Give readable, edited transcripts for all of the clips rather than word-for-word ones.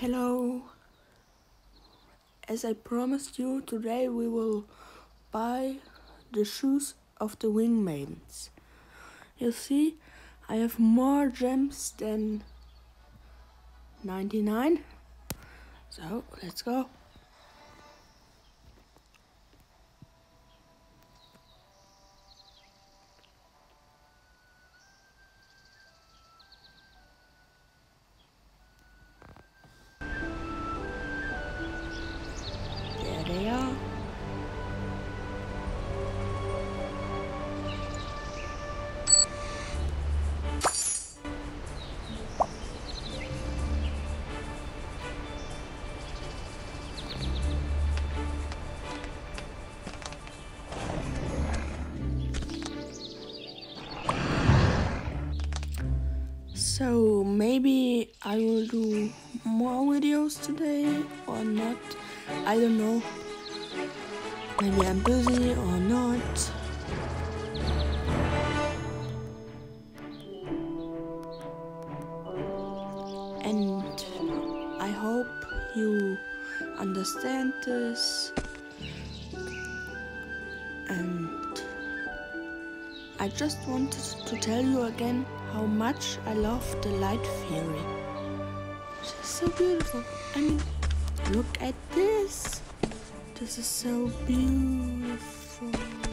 Hello. As I promised you, today we will buy the shoes of the wing maidens. You see, I have more gems than 99. So, let's go. There they are. So maybe I will do more videos today or not. I don't know. Maybe I'm busy or not. And I hope you understand this. And I just wanted to tell you again how much I love the Light Fury. She's so beautiful. I mean, look at this. This is so beautiful.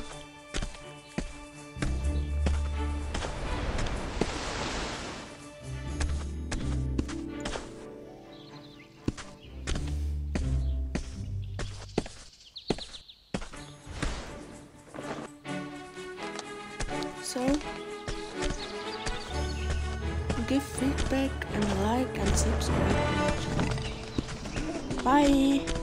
So, give feedback and like and subscribe to my channel. Bye!